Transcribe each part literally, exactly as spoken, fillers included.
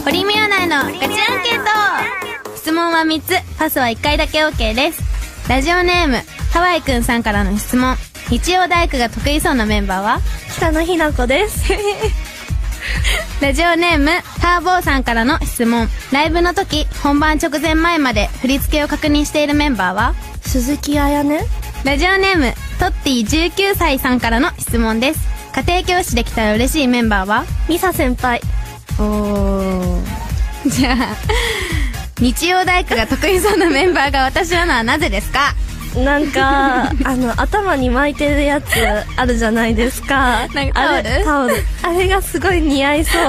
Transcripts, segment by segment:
堀美アナへのガチアンケート。質問はみっつ、パスはいっかいだけ OK です。ラジオネームハワイくんさんからの質問。日曜大工が得意そうなメンバーは？ 北野日な子ですラジオネームターボーさんからの質問。ライブの時本番直前前まで振り付けを確認しているメンバーは？ 鈴木彩音。 ラジオネームトッティじゅうきゅうさいさんからの質問です。家庭教師できたら嬉しいメンバーは？ ミサ先輩。 おーじゃあ日曜大工が得意そうなメンバーが私なのはなぜですか？ なんかあの頭に巻いてるやつあるじゃないですか。 なんかタオル？ あれタオルあれがすごい似合いそう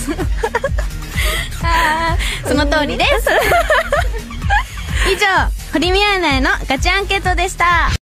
あーその通りです以上堀美アナへのガチアンケートでした。